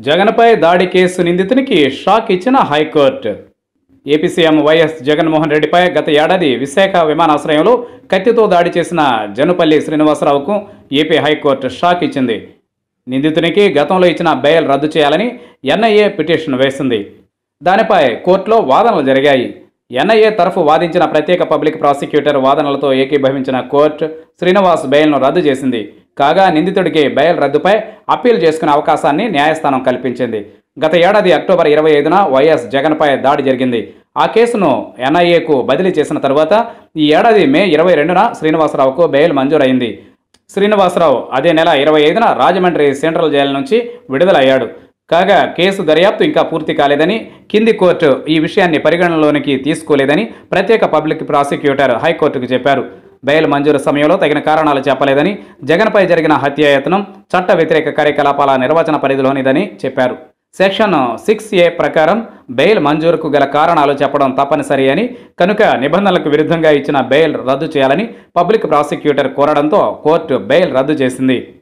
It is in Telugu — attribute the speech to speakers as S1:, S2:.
S1: జగన్పై దాడి కేసు నిందితునికి షాక్ ఇచ్చిన high court. AP CM YS Jaganmohan రెడ్డిపై గత ఏడాది విశాఖ విమానాశ్రయంలో కత్తితో దాడి చేసిన జనుపల్లి శ్రీనివాసరావుకు ఏపీ హైకోర్టు షాక్ ఇచ్చింది. నిందితునికి గతంలో ఇచ్చిన బెయిల్ రద్దు చేయాలని ఎన్ఐఏ పిటిషన్ వేసింది. దానిపై కోర్టులో వాదనలు జరిగాయి. ఎన్ఐఏ తరఫు వాదించిన ప్రత్యేక పబ్లిక్ ప్రాసిక్యూటర్ వాదనలతో ఏకీభవించిన కోర్టు శ్రీనివాస్ బెయిల్ను రద్దు చేసింది. కాగా నిందితుడికి బెయిల్ రద్దుపై అప్పీల్ చేసుకునే అవకాశాన్ని న్యాయస్థానం కల్పించింది. గత ఏడాది అక్టోబర్ 25న వైఎస్ జగన్పై దాడి జరిగింది. ఆ కేసును ఎన్ఐఏకు బదిలీ చేసిన తరువాత ఈ ఏడాది మే 22న శ్రీనివాసరావుకు బెయిల్ మంజూరైంది. శ్రీనివాసరావు అదే నెల 25న రాజమండ్రి సెంట్రల్ జైలు నుంచి విడుదలయ్యాడు. కాగా కేసు దర్యాప్తు ఇంకా పూర్తి కాలేదని, కింది కోర్టు ఈ విషయాన్ని పరిగణనలోనికి తీసుకోలేదని ప్రత్యేక పబ్లిక్ ప్రాసిక్యూటర్ హైకోర్టుకు చెప్పారు. బెయిల్ మంజూరు సమయంలో తగిన కారణాలు చెప్పలేదని, జగన్పై జరిగిన హత్యాయత్నం చట్ట వ్యతిరేక కార్యకలాపాల నిర్వచన పరిధిలోనిదని చెప్పారు. సెక్షన్ 6A ప్రకారం బెయిల్ మంజూరుకు గల కారణాలు చెప్పడం తప్పనిసరి అని, కనుక నిబంధనలకు విరుద్ధంగా ఇచ్చిన బెయిల్ రద్దు చేయాలని పబ్లిక్ ప్రాసిక్యూటర్ కోరడంతో కోర్టు బెయిల్ రద్దు చేసింది.